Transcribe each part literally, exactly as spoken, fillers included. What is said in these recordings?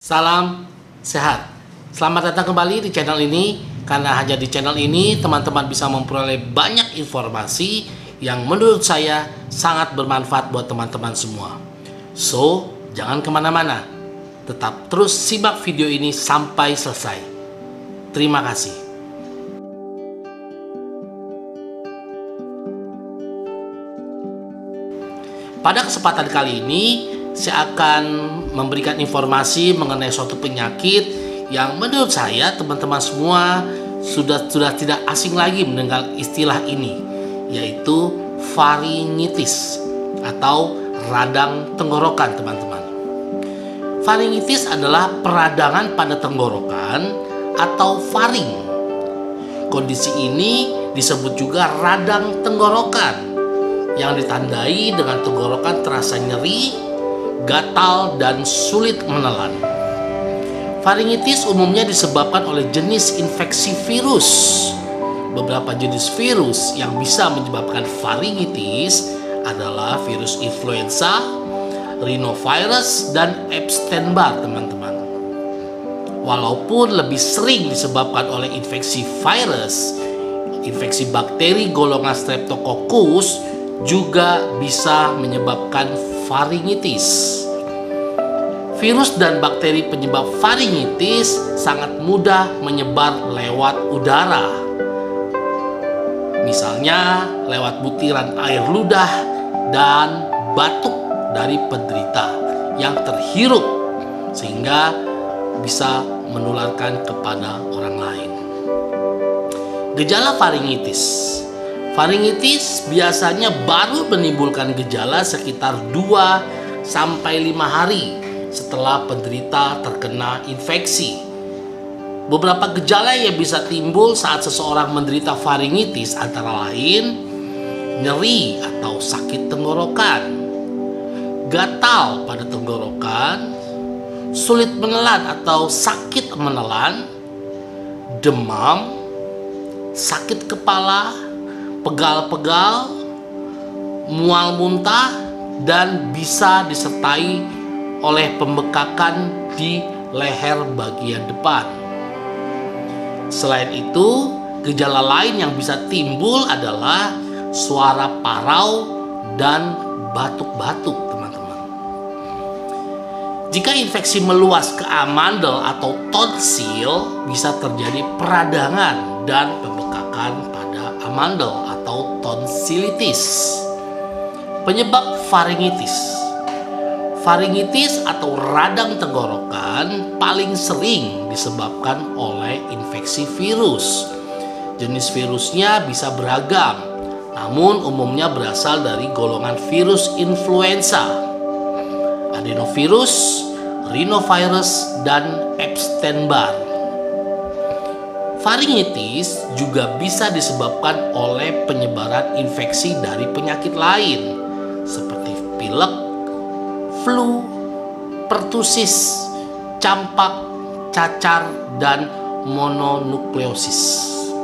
Salam sehat. Selamat datang kembali di channel ini. Karena hanya di channel ini teman-teman bisa memperoleh banyak informasi yang menurut saya sangat bermanfaat buat teman-teman semua. So, jangan kemana-mana. Tetap terus simak video ini sampai selesai. Terima kasih. Pada kesempatan kali ini, saya akan memberikan informasi mengenai suatu penyakit yang menurut saya teman-teman semua sudah sudah tidak asing lagi mendengar istilah ini, yaitu faringitis atau radang tenggorokan, teman-teman. Faringitis adalah peradangan pada tenggorokan atau faring. Kondisi ini disebut juga radang tenggorokan yang ditandai dengan tenggorokan terasa nyeri, gatal, dan sulit menelan. Faringitis umumnya disebabkan oleh jenis infeksi virus. Beberapa jenis virus yang bisa menyebabkan faringitis adalah virus influenza, rhinovirus, dan Epstein-Barr, teman-teman. Walaupun lebih sering disebabkan oleh infeksi virus, infeksi bakteri golongan Streptococcus juga bisa menyebabkan faringitis. Virus dan bakteri penyebab faringitis sangat mudah menyebar lewat udara. Misalnya lewat butiran air ludah dan batuk dari penderita yang terhirup sehingga bisa menularkan kepada orang lain. Gejala faringitis. Faringitis biasanya baru menimbulkan gejala sekitar dua sampai lima hari setelah penderita terkena infeksi. Beberapa gejala yang bisa timbul saat seseorang menderita faringitis antara lain nyeri atau sakit tenggorokan, gatal pada tenggorokan, sulit menelan atau sakit menelan, demam, sakit kepala, pegal-pegal, mual muntah, dan bisa disertai oleh pembekakan di leher bagian depan. Selain itu, gejala lain yang bisa timbul adalah suara parau dan batuk-batuk, teman-teman. Jika infeksi meluas ke amandel atau tonsil, bisa terjadi peradangan dan pembekakan pada amandel atau tonsilitis. Penyebab faringitis. Faringitis atau radang tenggorokan paling sering disebabkan oleh infeksi virus. Jenis virusnya bisa beragam, namun umumnya berasal dari golongan virus influenza, adenovirus, rhinovirus, dan Epstein-Barr. Faringitis juga bisa disebabkan oleh penyebaran infeksi dari penyakit lain seperti pilek, flu, pertusis, campak, cacar, dan mononukleosis.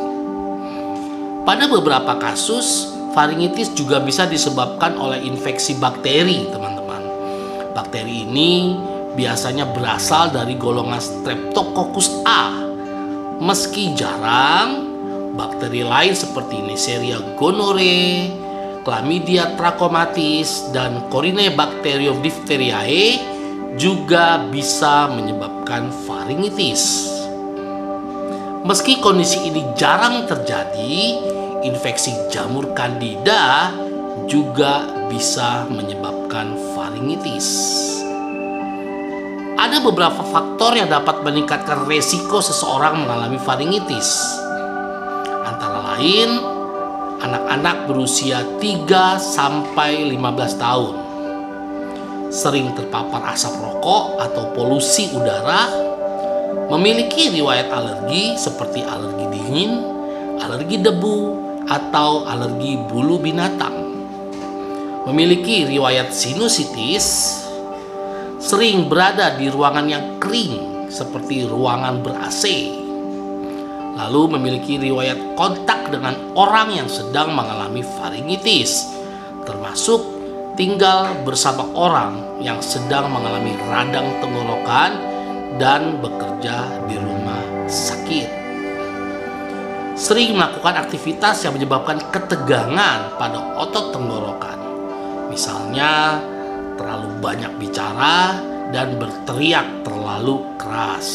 Pada beberapa kasus, faringitis juga bisa disebabkan oleh infeksi bakteri, teman-teman. Bakteri ini biasanya berasal dari golongan Streptococcus A. Meski jarang, bakteri lain seperti Neisseria gonorrhoeae, Chlamydia trachomatis, dan Corynebacterium diphtheriae juga bisa menyebabkan faringitis. Meski kondisi ini jarang terjadi, infeksi jamur Candida juga bisa menyebabkan faringitis. Ada beberapa faktor yang dapat meningkatkan resiko seseorang mengalami faringitis. Antara lain, anak-anak berusia tiga sampai lima belas tahun, sering terpapar asap rokok atau polusi udara, memiliki riwayat alergi seperti alergi dingin, alergi debu, atau alergi bulu binatang, memiliki riwayat sinusitis, sering berada di ruangan yang kering seperti ruangan ber-A C, lalu memiliki riwayat kontak dengan orang yang sedang mengalami faringitis, termasuk tinggal bersama orang yang sedang mengalami radang tenggorokan dan bekerja di rumah sakit. Sering melakukan aktivitas yang menyebabkan ketegangan pada otot tenggorokan. Misalnya, terlalu banyak bicara dan berteriak terlalu keras.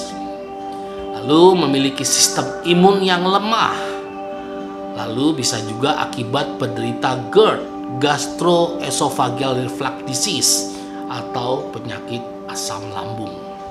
Lalu memiliki sistem imun yang lemah. Lalu bisa juga akibat penderita GERD, gastroesophageal reflux disease, atau penyakit asam lambung.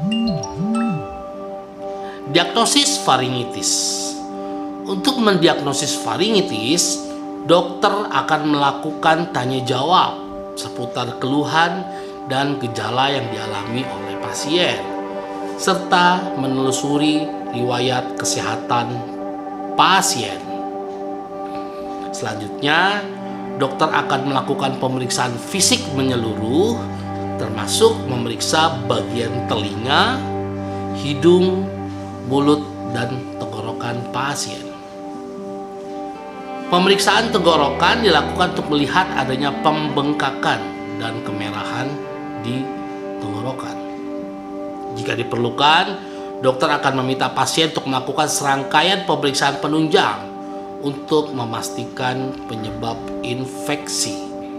Diagnosis faringitis. Untuk mendiagnosis faringitis, dokter akan melakukan tanya jawab seputar keluhan dan gejala yang dialami oleh pasien, serta menelusuri riwayat kesehatan pasien. Selanjutnya, dokter akan melakukan pemeriksaan fisik menyeluruh, termasuk memeriksa bagian telinga, hidung, mulut, dan tenggorokan pasien. Pemeriksaan tenggorokan dilakukan untuk melihat adanya pembengkakan dan kemerahan di tenggorokan. Jika diperlukan, dokter akan meminta pasien untuk melakukan serangkaian pemeriksaan penunjang untuk memastikan penyebab infeksi.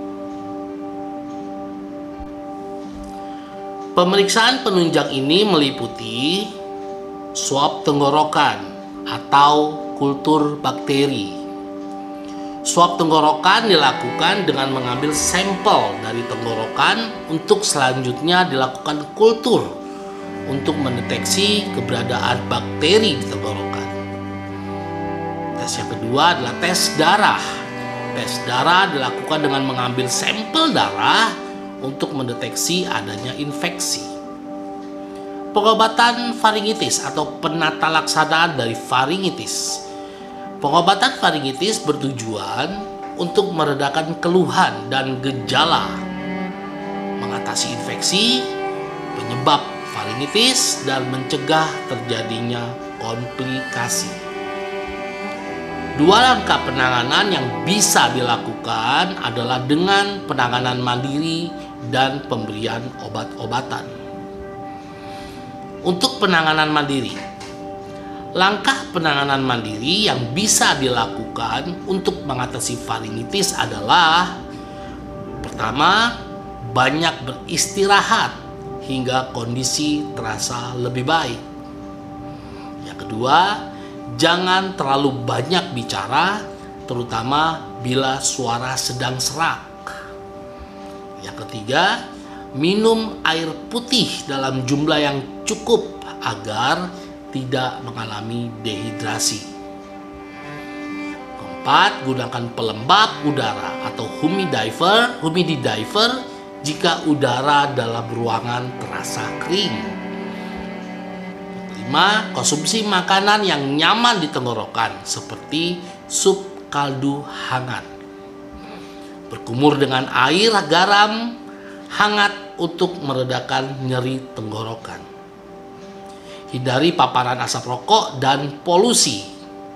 Pemeriksaan penunjang ini meliputi swab tenggorokan atau kultur bakteri. Swab tenggorokan dilakukan dengan mengambil sampel dari tenggorokan untuk selanjutnya dilakukan kultur untuk mendeteksi keberadaan bakteri di tenggorokan. Tes yang kedua adalah tes darah. Tes darah dilakukan dengan mengambil sampel darah untuk mendeteksi adanya infeksi. Pengobatan faringitis atau penata laksanaan dari faringitis. Pengobatan faringitis bertujuan untuk meredakan keluhan dan gejala, mengatasi infeksi, penyebab faringitis, dan mencegah terjadinya komplikasi. Dua langkah penanganan yang bisa dilakukan adalah dengan penanganan mandiri dan pemberian obat-obatan. Untuk penanganan mandiri, langkah penanganan mandiri yang bisa dilakukan untuk mengatasi faringitis adalah: pertama, banyak beristirahat hingga kondisi terasa lebih baik. Yang kedua, jangan terlalu banyak bicara, terutama bila suara sedang serak. Yang ketiga, minum air putih dalam jumlah yang cukup agar tidak mengalami dehidrasi. Keempat, gunakan pelembab udara atau humidifier, humidifier jika udara dalam ruangan terasa kering. Kelima, konsumsi makanan yang nyaman di tenggorokan seperti sup kaldu hangat. Berkumur dengan air garam hangat untuk meredakan nyeri tenggorokan. Hindari paparan asap rokok dan polusi.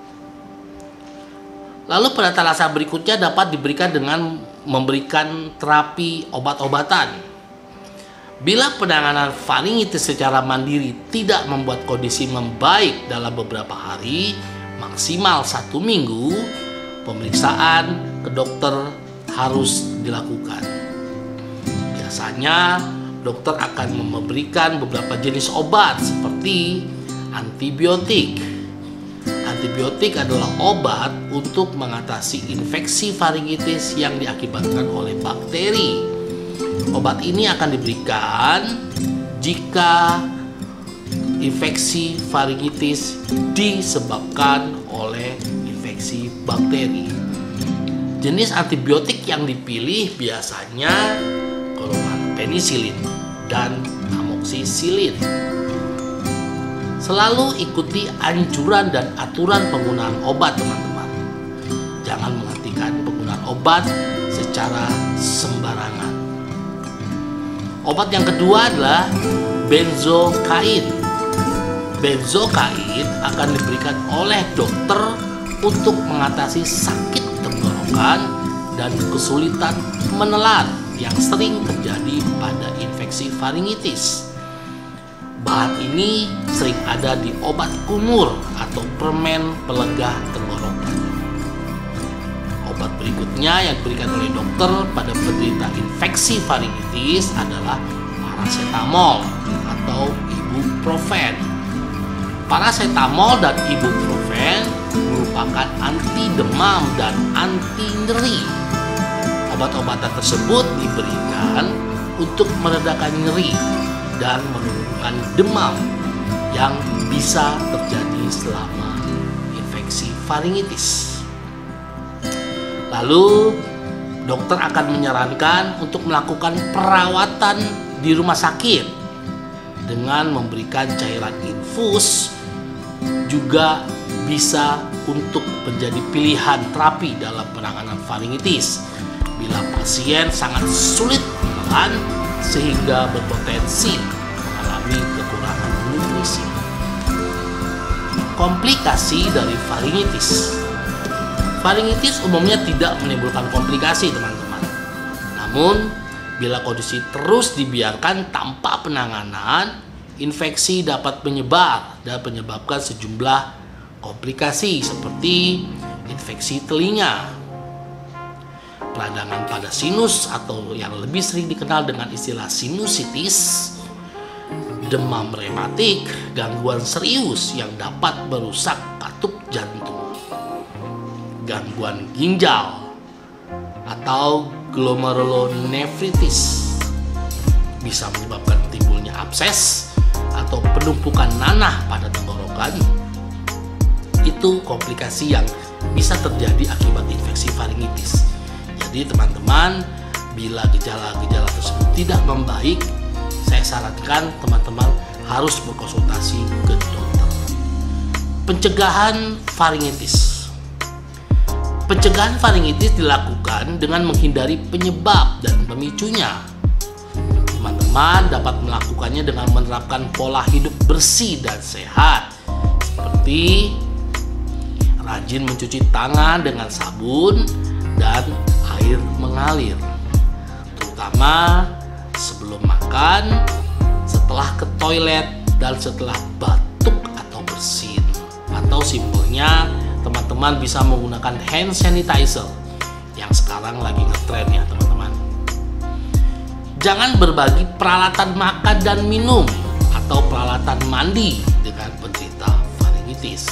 Lalu penata laksanaan berikutnya dapat diberikan dengan memberikan terapi obat-obatan. Bila penanganan faringitis secara mandiri tidak membuat kondisi membaik dalam beberapa hari, maksimal satu minggu, pemeriksaan ke dokter harus dilakukan. Biasanya dokter akan memberikan beberapa jenis obat seperti antibiotik. Antibiotik adalah obat untuk mengatasi infeksi faringitis yang diakibatkan oleh bakteri. Obat ini akan diberikan jika infeksi faringitis disebabkan oleh infeksi bakteri. Jenis antibiotik yang dipilih biasanya klorpenicillin dan amoxicillin. Selalu ikuti anjuran dan aturan penggunaan obat, teman-teman. Jangan menghentikan penggunaan obat secara sembarangan. Obat yang kedua adalah benzokain. Benzokain akan diberikan oleh dokter untuk mengatasi sakit tenggorokan dan kesulitan menelan yang sering terjadi pada infeksi faringitis. Bahan ini sering ada di obat kumur atau permen pelegah tenggorokan. Obat berikutnya yang diberikan oleh dokter pada penderita infeksi faringitis adalah paracetamol atau ibuprofen. Paracetamol dan ibuprofen merupakan anti demam dan anti nyeri. Obat-obatan tersebut diberikan untuk meredakan nyeri dan menurunkan demam yang bisa terjadi selama infeksi faringitis. Lalu, dokter akan menyarankan untuk melakukan perawatan di rumah sakit dengan memberikan cairan infus, juga bisa untuk menjadi pilihan terapi dalam penanganan faringitis bila pasien sangat sulit menelan sehingga berpotensi mengalami kekurangan nutrisi. Komplikasi dari faringitis. Faringitis umumnya tidak menimbulkan komplikasi, teman-teman. Namun, bila kondisi terus dibiarkan tanpa penanganan, infeksi dapat menyebar dan menyebabkan sejumlah komplikasi seperti infeksi telinga, peradangan pada sinus atau yang lebih sering dikenal dengan istilah sinusitis, demam rematik, gangguan serius yang dapat merusak katup jantung, gangguan ginjal atau glomerulonefritis, bisa menyebabkan timbulnya abses atau penumpukan nanah pada tenggorokan. Itu komplikasi yang bisa terjadi akibat infeksi faringitis. Jadi teman-teman, bila gejala-gejala tersebut tidak membaik, saya sarankan teman-teman harus berkonsultasi ke dokter. Pencegahan faringitis. Pencegahan faringitis dilakukan dengan menghindari penyebab dan pemicunya. Teman-teman dapat melakukannya dengan menerapkan pola hidup bersih dan sehat, seperti rajin mencuci tangan dengan sabun dan air mengalir, terutama sebelum makan, setelah ke toilet, dan setelah batuk atau bersin. Atau simpelnya, teman-teman bisa menggunakan hand sanitizer yang sekarang lagi ngetren ya teman-teman. Jangan berbagi peralatan makan dan minum atau peralatan mandi dengan penderita faringitis.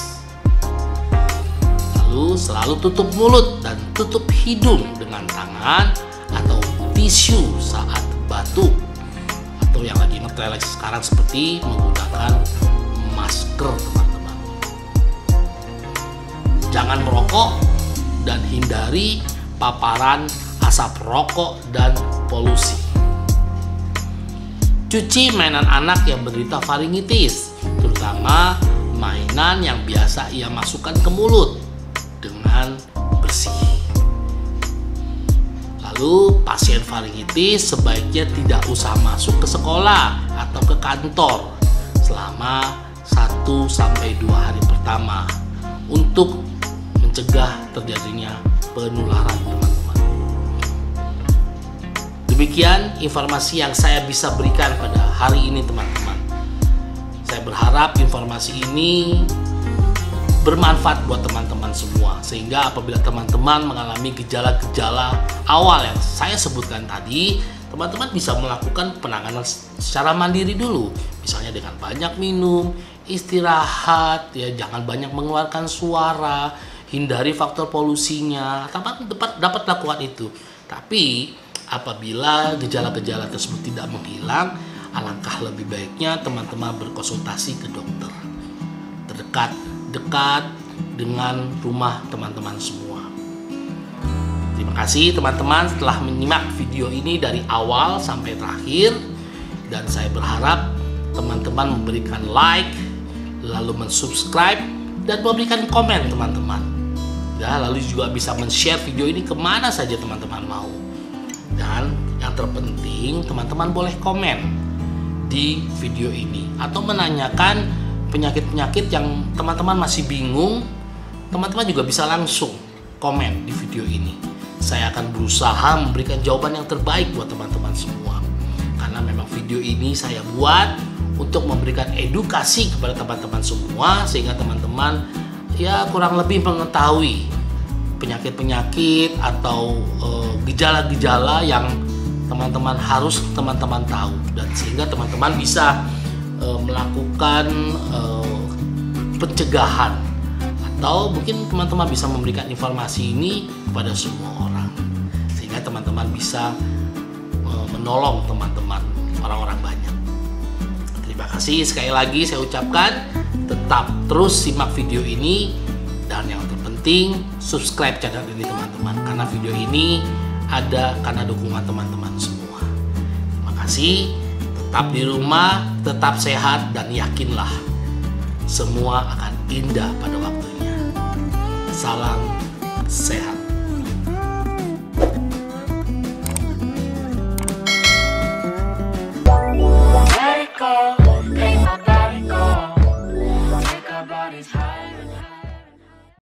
Lalu selalu tutup mulut dan tutup hidung dengan tangan atau tisu saat batuk, atau yang lagi ngetren sekarang seperti menggunakan masker, teman-teman. Jangan merokok dan hindari paparan asap rokok dan polusi. Cuci mainan anak yang menderita faringitis, terutama mainan yang biasa ia masukkan ke mulut, dengan bersih. Lalu pasien faringitis sebaiknya tidak usah masuk ke sekolah atau ke kantor selama satu sampai dua hari pertama untuk mencegah terjadinya penularan, teman-teman. Demikian informasi yang saya bisa berikan pada hari ini, teman-teman. Saya berharap informasi ini bermanfaat buat teman-teman semua, sehingga apabila teman-teman mengalami gejala-gejala awal yang saya sebutkan tadi, teman-teman bisa melakukan penanganan secara mandiri dulu, misalnya dengan banyak minum, istirahat, ya jangan banyak mengeluarkan suara, hindari faktor polusinya, teman dapat dapat lakukan itu. Tapi apabila gejala-gejala tersebut tidak menghilang, alangkah lebih baiknya teman-teman berkonsultasi ke dokter terdekat dekat dengan rumah teman-teman semua. Terima kasih teman-teman telah menyimak video ini dari awal sampai terakhir, dan saya berharap teman-teman memberikan like, lalu mensubscribe dan memberikan komen, teman-teman. Ya, lalu juga bisa men-share video ini kemana saja teman-teman mau. Dan yang terpenting, teman-teman boleh komen di video ini atau menanyakan penyakit-penyakit yang teman-teman masih bingung. Teman-teman juga bisa langsung komen di video ini. Saya akan berusaha memberikan jawaban yang terbaik buat teman-teman semua, karena memang video ini saya buat untuk memberikan edukasi kepada teman-teman semua, sehingga teman-teman ya kurang lebih mengetahui penyakit-penyakit atau uh, gejala-gejala yang teman-teman harus teman-teman tahu, dan sehingga teman-teman bisa uh, melakukan uh, pencegahan, atau mungkin teman-teman bisa memberikan informasi ini kepada semua orang, sehingga teman-teman bisa uh, menolong teman-teman orang-orang banyak. Terima kasih sekali lagi saya ucapkan, tetap terus simak video ini, dan yang terpenting subscribe channel ini teman-teman, karena video ini ada karena dukungan teman-teman semua. Terima kasih, tetap di rumah, tetap sehat, dan yakinlah semua akan indah pada waktunya. Salam sehat.